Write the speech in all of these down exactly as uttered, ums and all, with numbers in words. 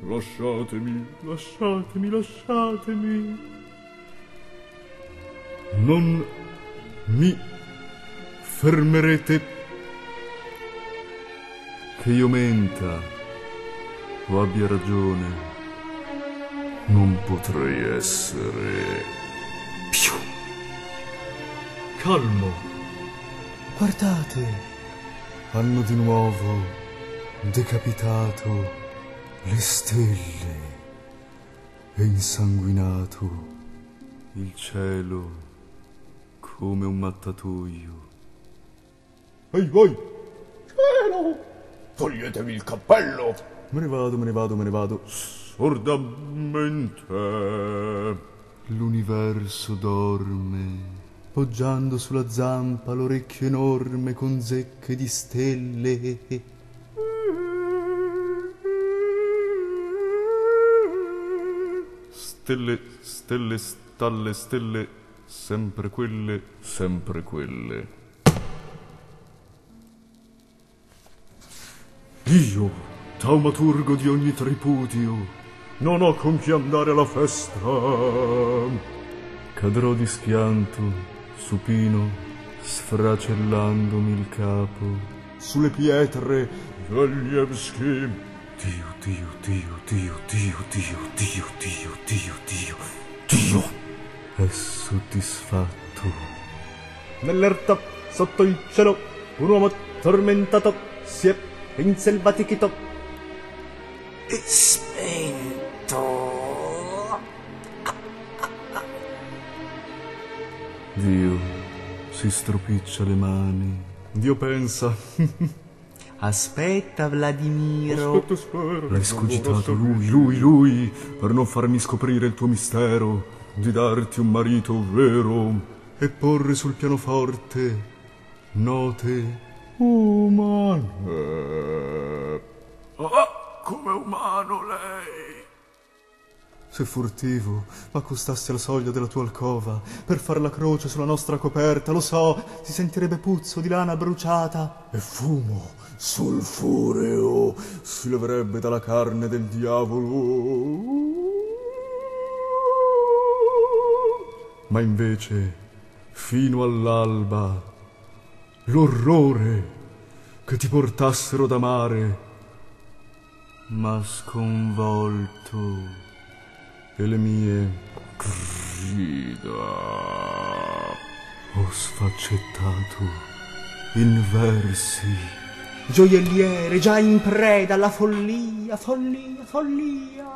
lasciatemi, lasciatemi, lasciatemi. Non mi fermerete, che io menta o abbia ragione, non potrei essere più calmo. Guardate, hanno di nuovo decapitato le stelle e insanguinato il cielo come un mattatoio. Ehi voi! Cielo! Toglietevi il cappello! Me ne vado, me ne vado, me ne vado. Sordamente. L'universo dorme, poggiando sulla zampa l'orecchio enorme con zecche di stelle. Stelle, stelle, stalle, stelle, sempre quelle, sempre quelle. Io, taumaturgo di ogni tripudio, non ho con chi andare alla festa. Cadrò di schianto, supino, sfracellandomi il capo sulle pietre Zalievski. Dio, Dio, Dio, Dio, Dio, Dio, Dio, Dio, Dio, Dio, Dio. È soddisfatto. Nell'erta, sotto il cielo, un uomo tormentato si è inselvatichito e spento. Dio si stropiccia le mani. Dio pensa. Aspetta, Vladimiro. Aspetta, spera. L'hai scogitato lui, lui, lui, per non farmi scoprire il tuo mistero, di darti un marito vero e porre sul pianoforte note umane. Ah, come umano lei! Se furtivo m'accostassi alla soglia della tua alcova per far la croce sulla nostra coperta, lo so, si sentirebbe puzzo di lana bruciata e fumo sulfureo si leverebbe dalla carne del diavolo. Ma invece, fino all'alba, l'orrore che ti portassero da mare m'ha sconvolto e le mie grida ho sfaccettato in versi gioielliere già in preda alla follia, follia, follia.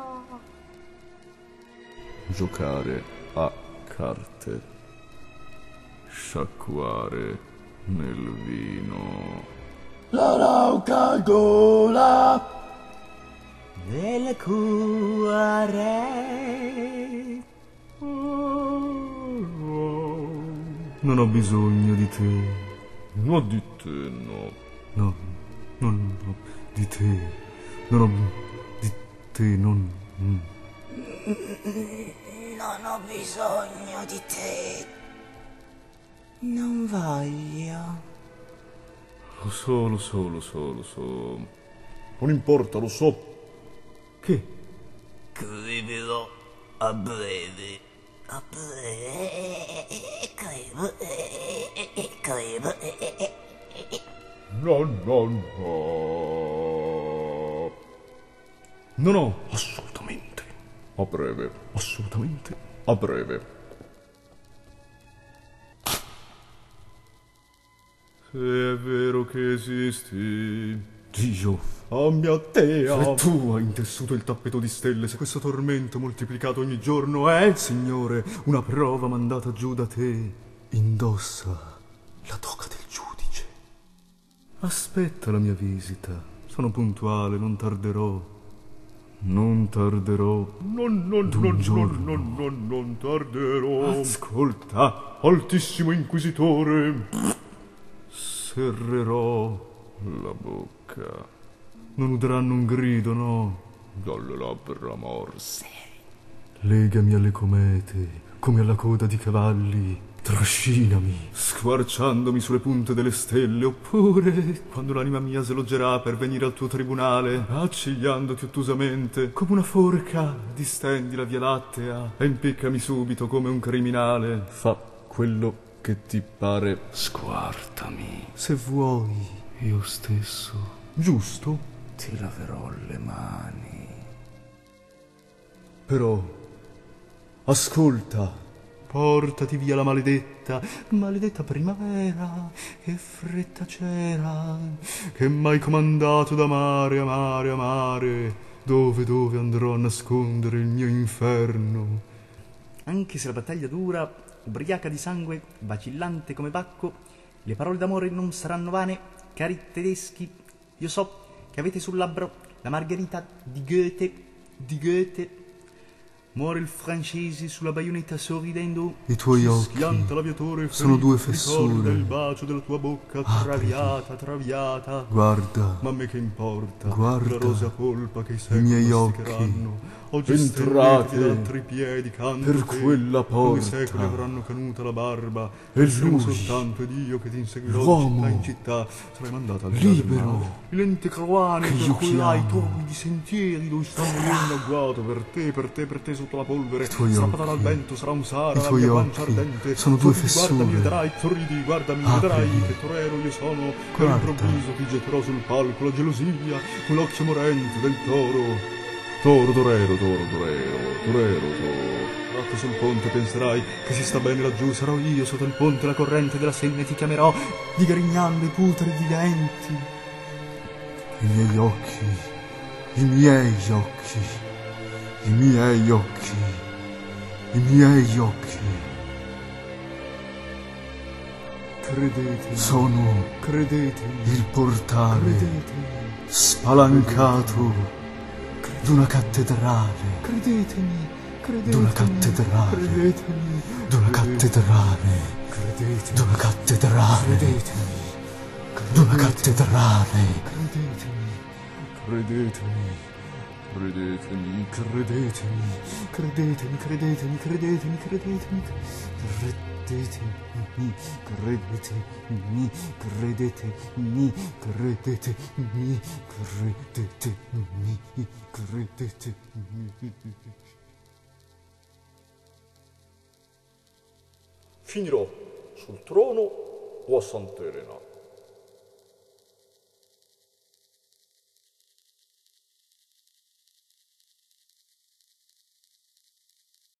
Giocare a carte, sciacquare nel vino, la rauca gola del cuore. Non ho bisogno di te. No, di te no. No, non ho di te. Non ho di te, non... Non ho bisogno di te. Non voglio. Lo so, lo so, lo so, lo so. Non importa, lo so. Che? Scriverò a breve. A breve. Credo. No, no, no. No, no, assolutamente. A breve, assolutamente. A breve. Se è vero che esisti, Dio, a mia dea, se tu hai intessuto il tappeto di stelle, se questo tormento moltiplicato ogni giorno è, Signore, una prova mandata giù da te, indossa la toga del giudice. Aspetta la mia visita, sono puntuale, non tarderò. Non tarderò. Non, non, non, non, non, non, non tarderò. Ascolta, altissimo inquisitore, serrerò la bocca. Non udranno un grido, no? Dalle labbra morse. Legami alle comete, come alla coda di cavalli, trascinami, squarciandomi sulle punte delle stelle, oppure, quando l'anima mia sloggerà per venire al tuo tribunale, accigliandoti ottusamente, come una forca, distendi la via lattea e impiccami subito come un criminale. Fa quello che ti pare. Squartami. Se vuoi, io stesso. Giusto? Ti laverò le mani. Però, ascolta. Portati via la maledetta, maledetta primavera, che fretta c'era, che m'hai comandato d'amare, amare, amare, dove, dove andrò a nascondere il mio inferno. Anche se la battaglia dura, ubriaca di sangue, vacillante come Bacco, le parole d'amore non saranno vane, cari tedeschi. Io so che avete sul labbro la margherita di Goethe, di Goethe. Muore il francese sulla baionetta sorridendo. I tuoi occhi l'aviatore sono due ricorda fessure. il bacio della tua bocca traviata, traviata. Guarda, Ma a me che importa? guarda La rosa polpa che i i secoli miei occhi. masticheranno. Oggi Entrate stellati da altri piedi canto per te, quella come i porta. secoli avranno canuta la barba. E Saremo lui, soltanto ed io che ti inseguirò di l'uomo, città in città. Sarai mandata al libero, le lenti croane che per io cullai i chiamo. torridi sentieri dove stanno morendo agguato per te, per te, per te sotto la polvere. I tuoi Strappata dal occhi, vento sarà un Sara, i la tuoi mia guancia occhi ardente. sono due Sorridi, fessure. guardami, vedrai, sorridi, guardami, Aprili. vedrai che torero io sono. Per Guarda. improvviso ti getterò sul palco la gelosia, con l'occhio morente del toro. Toro, torero, toro, torero, torero, toro. Tratto sul ponte penserai che si sta bene laggiù, sarò io sotto il ponte la corrente della Senne ti chiamerò, digrignando i putridi denti. I miei occhi, i miei occhi, i miei occhi, i miei occhi. Credetemi, Sono credetemi, il portale credetemi, spalancato d'una cattedrale, credetemi, credetemi, d'una cattedrale, credetemi, d'una cattedrale, credetemi, d'una cattedrale, credetemi, d'una cattedrale. credetemi, credetemi, credetemi, credetemi, credetemi, credetemi, credetemi, credetemi, credetemi, credetemi, credetemi, credetemi, credetemi, credetemi. Finirò sul trono o a Sant'Elena?